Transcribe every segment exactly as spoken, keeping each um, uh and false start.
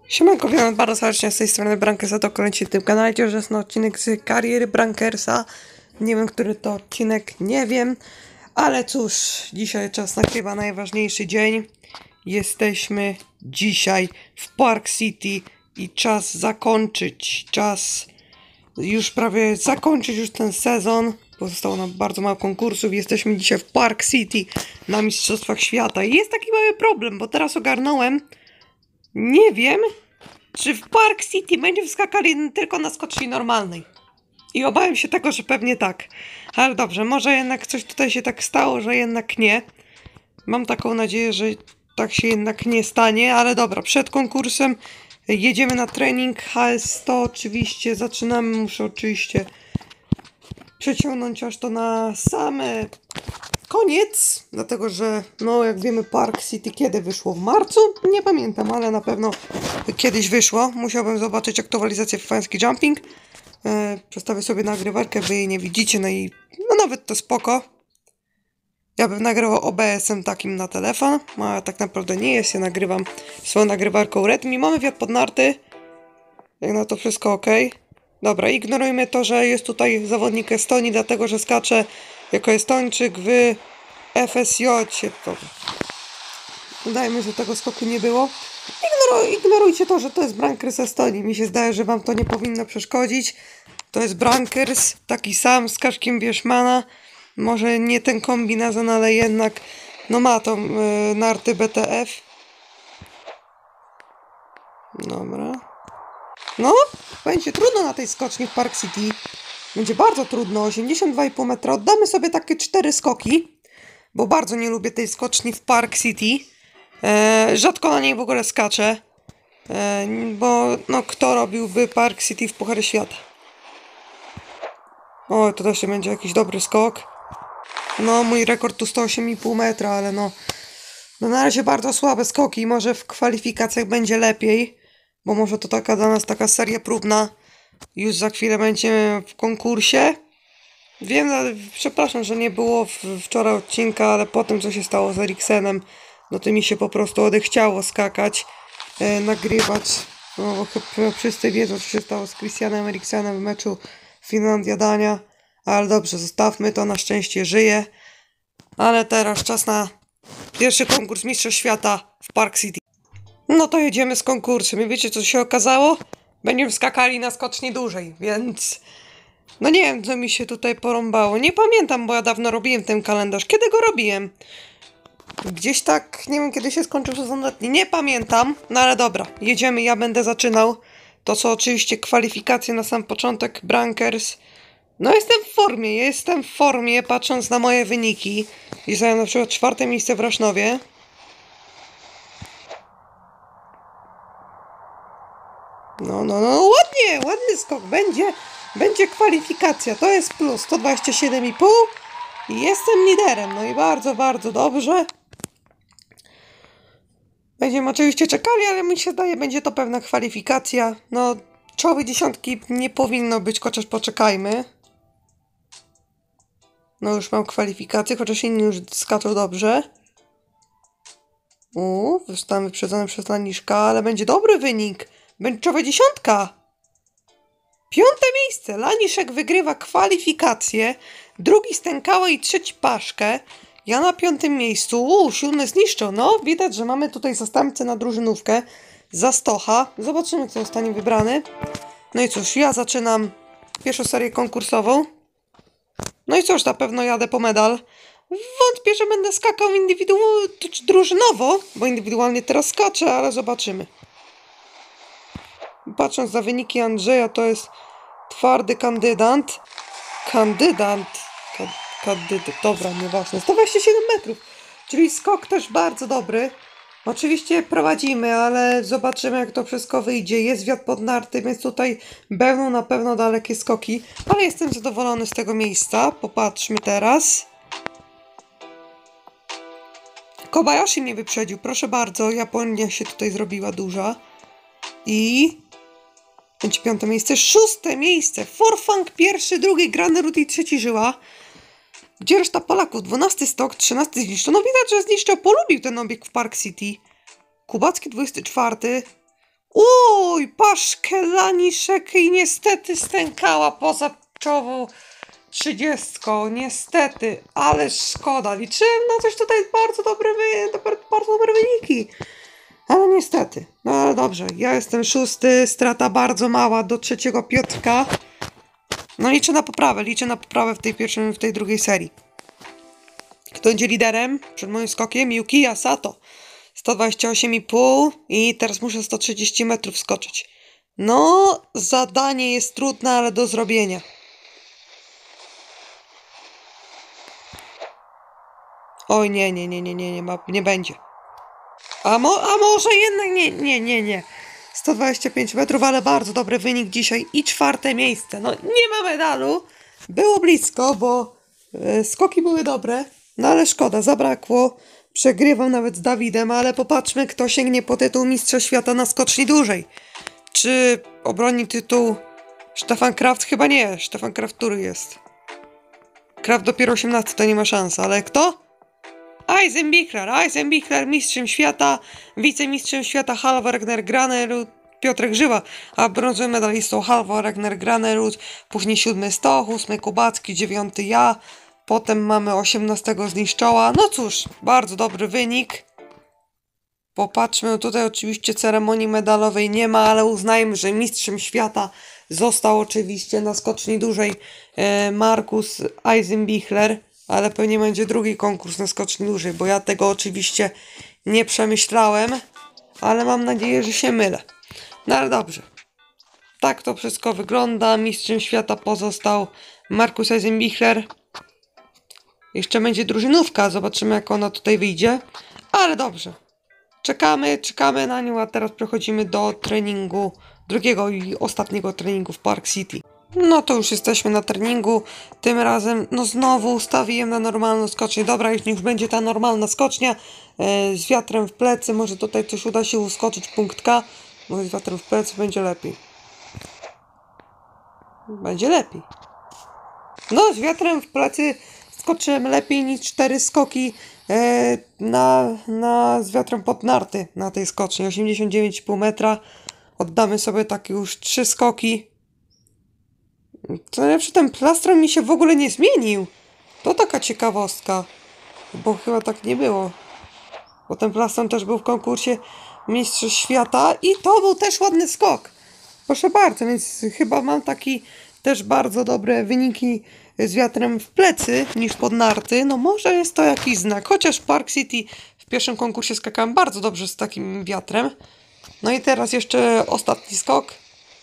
Siemanko, witam bardzo serdecznie z tej strony Brankersa, to kolejny w tym kanale, że jest na odcinek z kariery Brankersa. Nie wiem, który to odcinek, nie wiem, ale cóż, dzisiaj czas na chyba najważniejszy dzień. Jesteśmy dzisiaj w Park City i czas zakończyć, czas już prawie zakończyć już ten sezon. Pozostało nam bardzo mało konkursów. Jesteśmy dzisiaj w Park City na Mistrzostwach Świata i jest taki mały problem, bo teraz ogarnąłem, nie wiem, czy w Park City będzie wskakali tylko na skoczni normalnej. I obawiam się tego, że pewnie tak. Ale dobrze, może jednak coś tutaj się tak stało, że jednak nie. Mam taką nadzieję, że tak się jednak nie stanie, ale dobra, przed konkursem jedziemy na trening H S sto oczywiście, zaczynamy, muszę oczywiście przeciągnąć aż to na same koniec, dlatego że, no jak wiemy, Park City kiedy wyszło? W marcu? Nie pamiętam, ale na pewno kiedyś wyszło. Musiałbym zobaczyć aktualizację w Fanski Jumping. E, przestawię sobie nagrywarkę, wy jej nie widzicie, no i no nawet to spoko. Ja bym nagrywał O B S-em takim na telefon, a tak naprawdę nie jest, ja nagrywam swoją nagrywarką Redmi. Mamy wiatr pod narty, jak na to wszystko ok. Dobra, ignorujmy to, że jest tutaj zawodnik Estonii, dlatego że skacze jako Estończyk w F S J. Dobra. Udajmy, że tego skoku nie było. Ignoruj, ignorujcie to, że to jest Brankers Estonii. Mi się zdaje, że wam to nie powinno przeszkodzić. To jest Brankers, taki sam, z kaszkiem Bierzmana. Może nie ten kombinezon, ale jednak no ma tą yy, narty B T F. Dobra. No, będzie trudno na tej skoczni w Park City. Będzie bardzo trudno, osiemdziesiąt dwa i pół metra. Oddamy sobie takie cztery skoki, bo bardzo nie lubię tej skoczni w Park City. Eee, rzadko na niej w ogóle skaczę, eee, bo no kto robiłby Park City w Puchary Świata? O, to też będzie jakiś dobry skok. No, mój rekord tu sto osiem i pół metra, ale no, no na razie bardzo słabe skoki. Może w kwalifikacjach będzie lepiej, bo może to taka dla nas taka seria próbna. Już za chwilę będziemy w konkursie. Wiem, przepraszam, że nie było wczoraj odcinka, ale po tym, co się stało z Eriksenem, no to mi się po prostu odechciało skakać, e, nagrywać. No bo chyba wszyscy wiedzą, co się stało z Christianem Eriksenem w meczu Finlandia-Dania. Ale dobrze, zostawmy to, na szczęście żyje. Ale teraz czas na pierwszy konkurs Mistrzostw Świata w Park City. No to jedziemy z konkursem i wiecie, co się okazało? Będziemy skakali na skoczni dłużej, więc no nie wiem, co mi się tutaj porąbało. Nie pamiętam, bo ja dawno robiłem ten kalendarz. Kiedy go robiłem? Gdzieś tak, nie wiem, kiedy się skończył sezon letni. Nie pamiętam, no ale dobra, jedziemy, ja będę zaczynał. To co oczywiście kwalifikacje na sam początek, Brankers. No jestem w formie, jestem w formie, patrząc na moje wyniki. I zająłem na przykład czwarte miejsce w Rasznowie. No, no, no, ładnie, ładny skok, będzie, będzie kwalifikacja, to jest plus, sto dwadzieścia siedem i pół i jestem liderem, no i bardzo, bardzo dobrze. Będziemy oczywiście czekali, ale mi się zdaje, będzie to pewna kwalifikacja, no czołowej dziesiątki nie powinno być, chociaż poczekajmy. No już mam kwalifikację, chociaż inni już skaczą dobrze. Uuu, zostałem wyprzedzony przez Laniszka, ale będzie dobry wynik. Będzie czołowa dziesiątka. Piąte miejsce. Laniszek wygrywa kwalifikację. Drugi Stękała i trzeci Paszkę. Ja na piątym miejscu. Uuu, siódmy zniszczą. No, widać, że mamy tutaj zastępcę na drużynówkę. Za Stocha. Zobaczymy, kto zostanie wybrany. No i cóż, ja zaczynam pierwszą serię konkursową. No i cóż, na pewno jadę po medal. Wątpię, że będę skakał indywidualnie, czy drużynowo, bo indywidualnie teraz skaczę, ale zobaczymy. Patrząc na wyniki Andrzeja, to jest twardy kandydat. Kandydat. Ka kandydat. Dobra, nieważne. sto dwadzieścia siedem metrów. Czyli skok też bardzo dobry. Oczywiście prowadzimy, ale zobaczymy, jak to wszystko wyjdzie. Jest wiatr pod narty, więc tutaj będą na pewno dalekie skoki. Ale jestem zadowolony z tego miejsca. Popatrzmy teraz. Kobayashi mnie wyprzedził. Proszę bardzo, Japonia się tutaj zrobiła duża. I będzie piąte miejsce, szóste miejsce. Forfang pierwszy, drugi, Granerud i trzeci Żyła. Gdzie reszta Polaków? dwunasty Stok, trzynasty Zniszczo. No widać, że Zniszczo polubił ten obieg w Park City. Kubacki dwudziesty czwarty. Uj, Paszkelaniszek i niestety stękała poza czołową trzydziestką. Niestety, ale szkoda. Liczyłem na coś tutaj bardzo dobre, wy... bardzo dobre wyniki. Ale niestety. No ale dobrze, ja jestem szósty, strata bardzo mała do trzeciego Piotrka. No liczę na poprawę, liczę na poprawę w tej pierwszej, w tej drugiej serii. Kto będzie liderem przed moim skokiem? Yukiya Sato. sto dwadzieścia osiem i pół i teraz muszę sto trzydzieści metrów skoczyć. No, zadanie jest trudne, ale do zrobienia. Oj, nie, nie, nie, nie, nie, nie, ma, nie będzie. A, mo, a może jednak nie, nie, nie, nie. sto dwadzieścia pięć metrów, ale bardzo dobry wynik dzisiaj i czwarte miejsce. No, nie ma medalu. Było blisko, bo e, skoki były dobre, no ale szkoda, zabrakło. Przegrywam nawet z Dawidem, ale popatrzmy, kto sięgnie po tytuł Mistrza Świata na skoczni dłużej. Czy obroni tytuł Stefan Kraft? Chyba nie. Stefan Kraft który jest? Kraft dopiero osiemnasty, to nie ma szans, ale kto? Eisenbichler, Eisenbichler, mistrzem świata, wicemistrzem świata Halvor Egner Granerud, Piotrek Żywa, a brązowym medalistą Halvor Egner Granerud, później siódmy Stoch, ósmy Kubacki, dziewiąty ja, potem mamy osiemnastego Zniszczoła. No cóż, bardzo dobry wynik. Popatrzmy, tutaj oczywiście ceremonii medalowej nie ma, ale uznajmy, że mistrzem świata został oczywiście na skoczni dłużej e, Markus Eisenbichler. Ale pewnie będzie drugi konkurs na skoczni dłużej, bo ja tego oczywiście nie przemyślałem, ale mam nadzieję, że się mylę. No ale dobrze. Tak to wszystko wygląda. Mistrzem świata pozostał Markus Eisenbichler. Jeszcze będzie drużynówka, zobaczymy jak ona tutaj wyjdzie. Ale dobrze. Czekamy, czekamy na nią, a teraz przechodzimy do treningu, drugiego i ostatniego treningu w Park City. No to już jesteśmy na treningu, tym razem no znowu ustawiłem na normalną skocznię. Dobra, już niech będzie ta normalna skocznia e, z wiatrem w plecy, może tutaj coś uda się uskoczyć, punkt K, może z wiatrem w plecy będzie lepiej. Będzie lepiej. No z wiatrem w plecy skoczyłem lepiej niż cztery skoki e, na, na, z wiatrem pod narty na tej skoczni, osiemdziesiąt dziewięć i pół metra. Oddamy sobie takie już trzy skoki. To lepszy, ten plastron mi się w ogóle nie zmienił. To taka ciekawostka. Bo chyba tak nie było. Bo ten plastron też był w konkursie Mistrzostw Świata i to był też ładny skok. Proszę bardzo, więc chyba mam taki też bardzo dobre wyniki z wiatrem w plecy niż pod narty. No może jest to jakiś znak. Chociaż Park City w pierwszym konkursie skakałem bardzo dobrze z takim wiatrem. No i teraz jeszcze ostatni skok.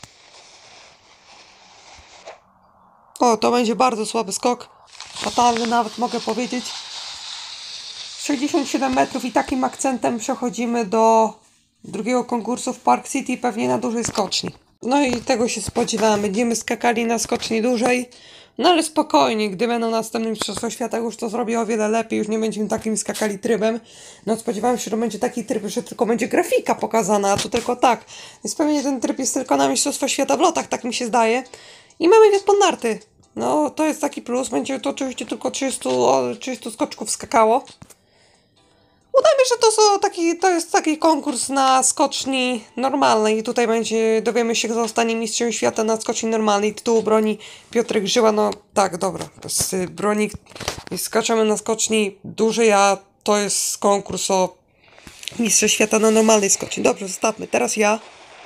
O, to będzie bardzo słaby skok. Fatalny nawet mogę powiedzieć. sześćdziesiąt siedem metrów i takim akcentem przechodzimy do drugiego konkursu w Park City, pewnie na dużej skoczni. No i tego się spodziewałem. Będziemy skakali na skoczni dłużej. No ale spokojnie, gdy będą następne Mistrzostwa Świata, już to zrobię o wiele lepiej. Już nie będziemy takim skakali trybem. No spodziewałem się, że będzie taki tryb, że tylko będzie grafika pokazana, a tu tylko tak. Więc pewnie ten tryb jest tylko na Mistrzostwa Świata w lotach, tak mi się zdaje. I mamy wjazd pod narty. No, to jest taki plus. Będzie to oczywiście tylko trzysta, trzysta skoczków skakało. Udajmy, że to, są taki, to jest taki konkurs na skoczni normalnej. I tutaj będzie, dowiemy się, kto zostanie mistrzem świata na skoczni normalnej. Tytuł broni Piotrek Żyła. No tak, dobra. To jest broni. Skaczemy na skoczni dużej, a to jest konkurs o mistrze świata na normalnej skoczni. Dobrze, zostawmy. Teraz ja.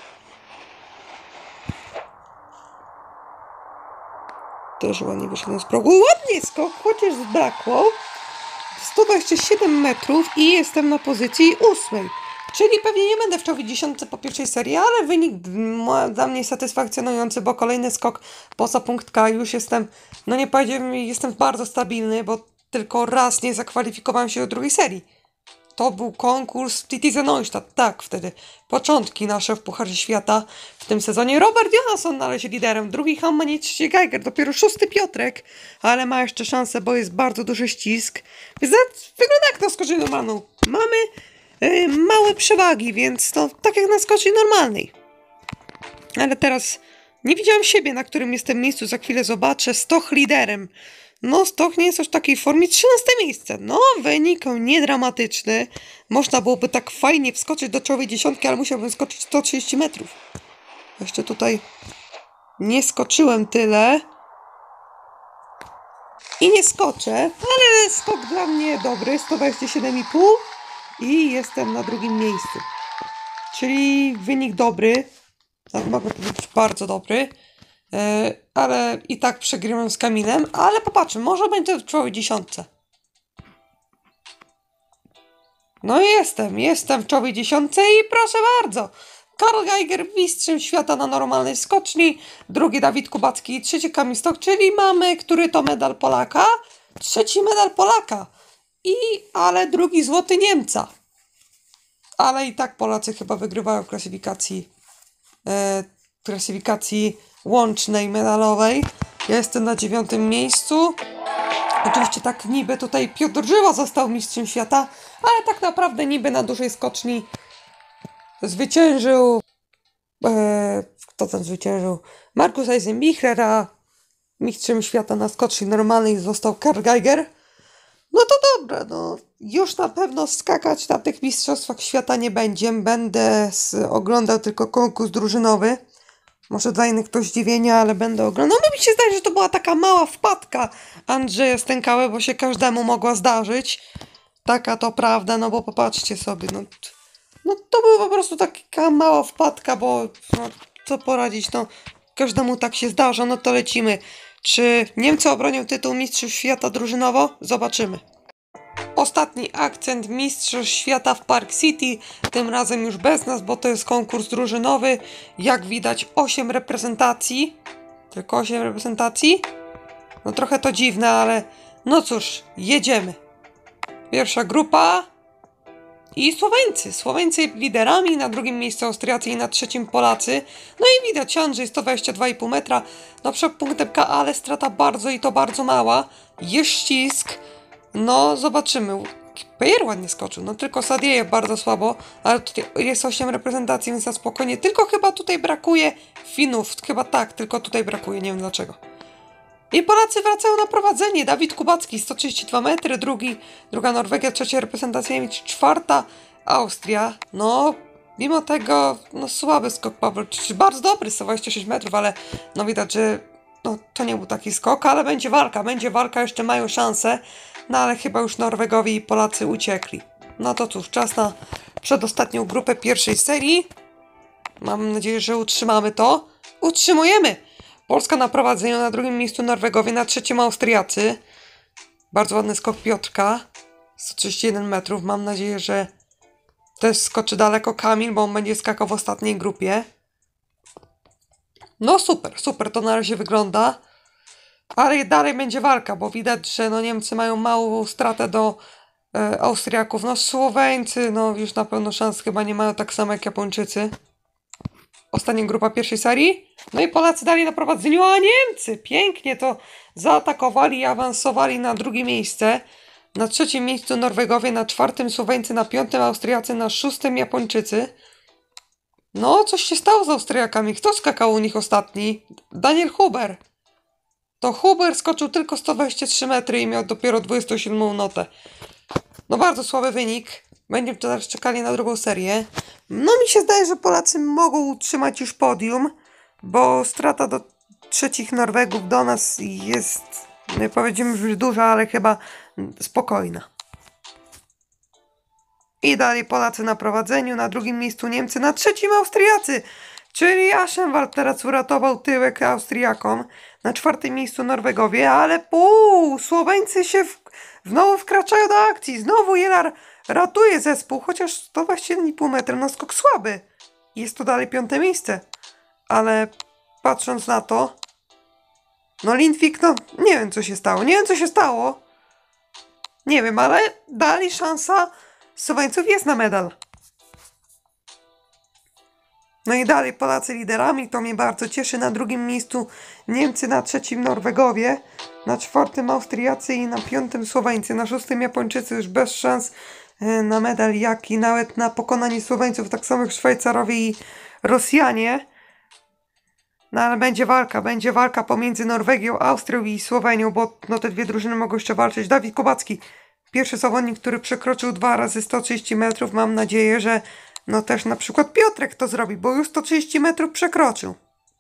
Też ładnie wyszedłem z progu. Ładnie skok, chociaż zbrakło. sto dwadzieścia siedem metrów i jestem na pozycji ósmej. Czyli pewnie nie będę w czołowej dziesiątce po pierwszej serii, ale wynik dla mnie satysfakcjonujący, bo kolejny skok poza punkt K. Już jestem, no nie powiedziałem, jestem bardzo stabilny, bo tylko raz nie zakwalifikowałem się do drugiej serii. To był konkurs w Titize Neustadt. Tak, wtedy początki nasze w Pucharze Świata w tym sezonie. Robert Johansson należy liderem, drugi Hamman, trzeci Geiger, dopiero szósty Piotrek, ale ma jeszcze szansę, bo jest bardzo duży ścisk. Więc wygląda jak na skoczni normalną. Mamy yy, małe przewagi, więc to tak jak na skoczni normalnej. Ale teraz nie widziałam siebie, na którym jestem miejscu, za chwilę zobaczę. Stoch liderem. No, Stoch nie jest już w takiej formie. trzynaste miejsce. No, wynik niedramatyczny. Można byłoby tak fajnie wskoczyć do czołowej dziesiątki, ale musiałbym skoczyć sto trzydzieści metrów. Jeszcze tutaj nie skoczyłem tyle. I nie skoczę, ale skok dla mnie dobry. sto dwadzieścia siedem i pół i jestem na drugim miejscu. Czyli wynik dobry. Tak mogę powiedzieć, bardzo dobry. Yy, ale i tak przegrywam z Kamilem. Ale popatrzmy, może będzie w czołowej dziesiątce. No i jestem, jestem w czołowej dziesiątce i proszę bardzo. Karl Geiger mistrzem świata na normalnej skoczni, drugi Dawid Kubacki i trzeci Kamil Stoch, czyli mamy, który to medal Polaka? Trzeci medal Polaka. I, ale drugi złoty Niemca. Ale i tak Polacy chyba wygrywają w klasyfikacji, e, klasyfikacji łącznej, medalowej. Ja jestem na dziewiątym miejscu. Oczywiście tak niby tutaj Piotr Żyła został mistrzem świata, ale tak naprawdę niby na dużej skoczni zwyciężył, e, kto tam zwyciężył? Markus Eisenbichler, a mistrzem świata na skoczni normalnej został Karl Geiger. No to dobra, no już na pewno skakać na tych mistrzostwach świata nie będzie. Będę z, oglądał tylko konkurs drużynowy. Może dla innych to zdziwienie, ale będę oglądał. No mi się zdaje, że to była taka mała wpadka Andrzeja Stękały, bo się każdemu mogła zdarzyć. Taka to prawda, no bo popatrzcie sobie, no... No to była po prostu taka mała wpadka, bo no, co poradzić, no każdemu tak się zdarza, no to lecimy. Czy Niemcy obronią tytuł Mistrzów Świata drużynowo? Zobaczymy. Ostatni akcent Mistrzów Świata w Park City, tym razem już bez nas, bo to jest konkurs drużynowy. Jak widać osiem reprezentacji, tylko osiem reprezentacji. No trochę to dziwne, ale no cóż, jedziemy. Pierwsza grupa. I Słoweńcy. Słoweńcy liderami, na drugim miejscu Austriacy i na trzecim Polacy. No i widać, Andrzej sto dwadzieścia dwa i pół metra. No przed punktem K, ale strata bardzo i to bardzo mała. Jest ścisk. No zobaczymy. Pejer ładnie skoczył, no tylko Sadiejew bardzo słabo, ale tutaj jest osiem reprezentacji, więc na spokojnie. Tylko chyba tutaj brakuje Finów. Chyba tak, tylko tutaj brakuje, nie wiem dlaczego. I Polacy wracają na prowadzenie. Dawid Kubacki, sto trzydzieści dwa metry, drugi, druga Norwegia, trzecia reprezentacja Niemiec, czwarta Austria. No, mimo tego, no słaby skok Paweł, bardzo dobry, sto dwadzieścia sześć metrów, ale no widać, że no, to nie był taki skok, ale będzie walka, będzie walka, jeszcze mają szansę, no ale chyba już Norwegowie i Polacy uciekli. No to cóż, czas na przedostatnią grupę pierwszej serii. Mam nadzieję, że utrzymamy to. Utrzymujemy! Polska na prowadzeniu, na drugim miejscu Norwegowie, na trzecim Austriacy. Bardzo ładny skok Piotrka. sto trzydzieści jeden metrów. Mam nadzieję, że też skoczy daleko Kamil, bo on będzie skakał w ostatniej grupie. No super, super to na razie wygląda. Ale dalej będzie walka, bo widać, że no Niemcy mają małą stratę do e, Austriaków. No Słoweńcy, no już na pewno szans chyba nie mają tak samo jak Japończycy. Ostatnia grupa pierwszej serii. No i Polacy dali na prowadzeniu, a Niemcy pięknie to zaatakowali i awansowali na drugie miejsce. Na trzecim miejscu Norwegowie, na czwartym Słoweńcy, na piątym Austriacy, na szóstym Japończycy. No, coś się stało z Austriakami. Kto skakał u nich ostatni? Daniel Huber. To Huber skoczył tylko sto dwadzieścia trzy metry i miał dopiero dwudziestą siódmą notę. No bardzo słaby wynik. Będziemy teraz czekali na drugą serię. No mi się zdaje, że Polacy mogą utrzymać już podium, bo strata do trzecich Norwegów do nas jest, nie powiedziemy, że duża, ale chyba spokojna. I dalej Polacy na prowadzeniu, na drugim miejscu Niemcy, na trzecim Austriacy, czyli Aschenwald teraz uratował tyłek Austriakom. Na czwartym miejscu Norwegowie, ale pół, Słoweńcy się w, znowu wkraczają do akcji, znowu Jelar ratuje zespół, chociaż sto dwadzieścia jeden i pół metra, no skok słaby. Jest to dalej piąte miejsce. Ale patrząc na to, no Lindvik, no nie wiem co się stało, nie wiem co się stało. Nie wiem, ale dalej szansa Słoweńców jest na medal. No i dalej Polacy liderami, to mnie bardzo cieszy. Na drugim miejscu Niemcy, na trzecim Norwegowie, na czwartym Austriacy i na piątym Słoweńcy, na szóstym Japończycy już bez szans na medal, jak i nawet na pokonanie Słoweńców, tak samo jak Szwajcarowie i Rosjanie. No ale będzie walka, będzie walka pomiędzy Norwegią, Austrią i Słowenią, bo no te dwie drużyny mogą jeszcze walczyć. Dawid Kubacki, pierwszy zawodnik, który przekroczył dwa razy sto trzydzieści metrów. Mam nadzieję, że no też na przykład Piotrek to zrobi, bo już sto trzydzieści metrów przekroczył.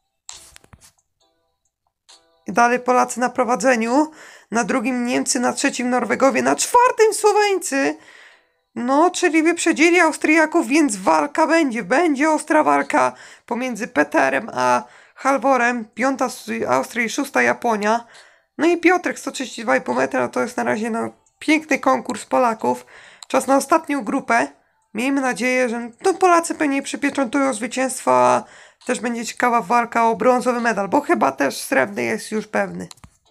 I dalej Polacy na prowadzeniu, na drugim Niemcy, na trzecim Norwegowie, na czwartym Słoweńcy. No, czyli wyprzedzili Austriaków, więc walka będzie, będzie ostra walka pomiędzy Peterem a Halvorem, piąta Austria i szósta Japonia. No i Piotrek sto trzydzieści dwa i pół metra, to jest na razie no, piękny konkurs Polaków. Czas na ostatnią grupę. Miejmy nadzieję, że no, Polacy pewnie przypieczętują zwycięstwo, a też będzie ciekawa walka o brązowy medal, bo chyba też srebrny jest już pewny.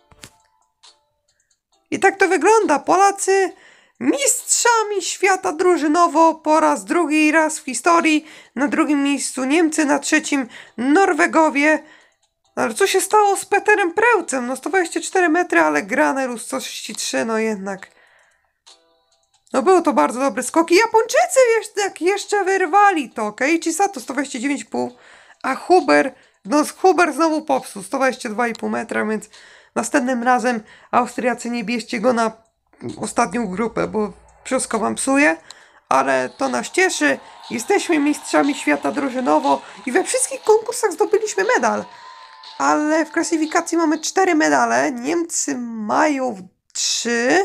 I tak to wygląda. Polacy mistrzami świata drużynowo po raz drugi raz w historii. Na drugim miejscu Niemcy, na trzecim Norwegowie. Ale co się stało z Peterem Prełcem? No sto dwadzieścia cztery metry, ale Granerus sto trzydzieści trzy, no jednak. No był to bardzo dobry skok i Japończycy jeszcze, jeszcze wyrwali to. Keiichi Sato sto dwadzieścia dziewięć i pół, a Huber, no Huber znowu popsuł sto dwadzieścia dwa i pół metra, więc następnym razem Austriacy nie bierzcie go na ostatnią grupę, bo wszystko wam psuje, ale to nas cieszy. Jesteśmy mistrzami świata drużynowo i we wszystkich konkursach zdobyliśmy medal. Ale w klasyfikacji mamy cztery medale. Niemcy mają trzy.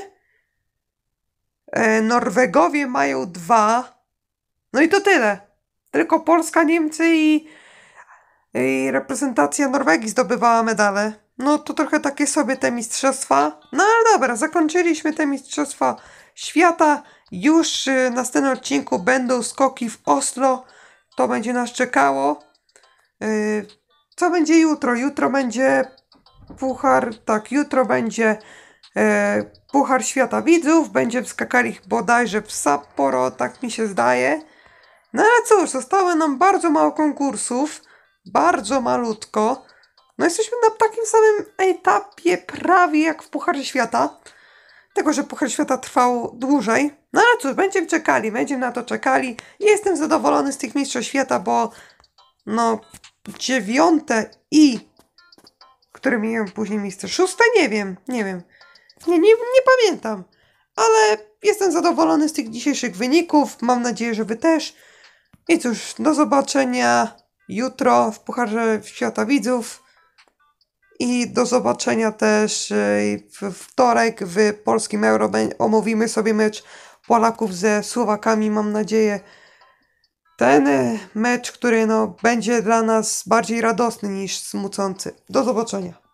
Norwegowie mają dwa. No i to tyle. Tylko Polska, Niemcy i, i reprezentacja Norwegii zdobywała medale. No to trochę takie sobie te mistrzostwa. No ale dobra, zakończyliśmy te mistrzostwa świata. Już w następnym odcinku będą skoki w Oslo. To będzie nas czekało. Co będzie jutro? Jutro będzie puchar, tak, jutro będzie e, Puchar Świata Widzów. Będziemy skakali bodajże w Sapporo, tak mi się zdaje. No ale cóż, zostało nam bardzo mało konkursów. Bardzo malutko. No jesteśmy na takim samym etapie prawie jak w Pucharze Świata. Tylko, że Puchar Świata trwał dłużej. No ale cóż, będziemy czekali, będziemy na to czekali. Jestem zadowolony z tych mistrzostw świata, bo no dziewiąte i które miałem później miejsce szóste, nie wiem, nie wiem. Nie, nie, nie pamiętam. Ale jestem zadowolony z tych dzisiejszych wyników. Mam nadzieję, że wy też. I cóż, do zobaczenia jutro w Pucharze Świata Widzów. I do zobaczenia też w wtorek w polskim Euro. Omówimy sobie mecz Polaków ze Słowakami. Mam nadzieję, ten mecz, który no, będzie dla nas bardziej radosny niż smucący. Do zobaczenia.